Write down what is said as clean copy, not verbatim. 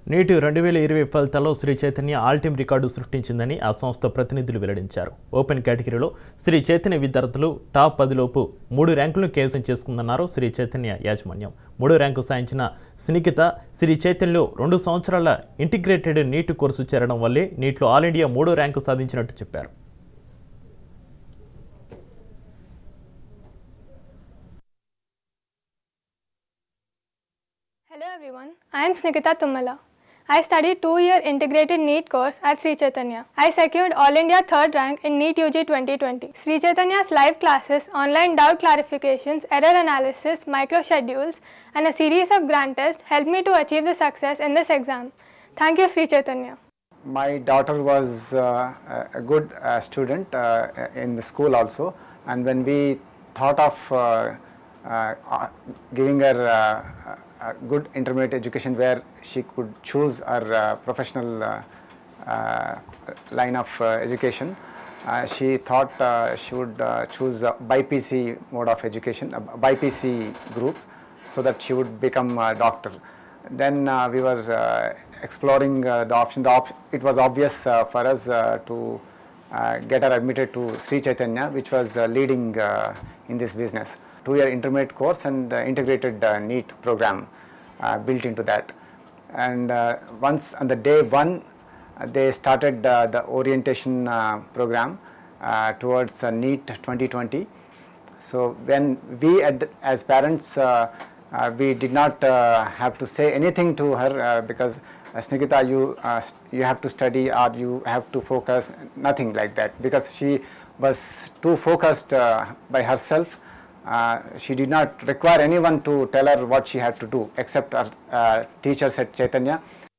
Neat 2020 ఫలితాల్లో Sri Chaitanya all time record సృష్టించిందని ఆ సంస్థ ప్రతినిధులు వెల్లడించారు. ఓపెన్ కేటగిరీలో శ్రీ చైతన్య విద్యార్థులు టాప్ 10 లోపు 3 ర్యాంకులను కైవసం చేసుకుందన్నారు శ్రీ చైతన్య యాజమాన్యం. 3 ర్యాంకు సాధించిన స్నికిత శ్రీ చైతన్యలో 2 సంవత్సరాల ఇంటిగ్రేటెడ్ నీట్ కోర్సు చేరడం వల్లే నీట్లో ఆల్ ఇండియా 3వ ర్యాంకు సాధించినట్టు చెప్పారు. Hello everyone, I am Snikita Tummala. I studied 2-year integrated NEET course at Sri Chaitanya. I secured All India 3rd rank in NEET UG 2020. Sri Chaitanya's live classes, online doubt clarifications, error analysis, micro schedules and a series of grand tests helped me to achieve the success in this exam. Thank you, Sri Chaitanya. My daughter was a good student in the school also, and when we thought of giving her a good intermediate education where she could choose her professional line of education, she thought she would choose a BIPC mode of education, a BIPC group, so that she would become a doctor. Then we were exploring the option. It was obvious for us to get her admitted to Sri Chaitanya, which was leading in this business. 2-year intermediate course and integrated NEET program built into that. And once on the day one, they started the orientation program towards NEET 2020. So when we as parents, we did not have to say anything to her because Snikita, you have to study or you have to focus, nothing like that, because she was too focused by herself. She did not require anyone to tell her what she had to do except her teachers at Chaitanya.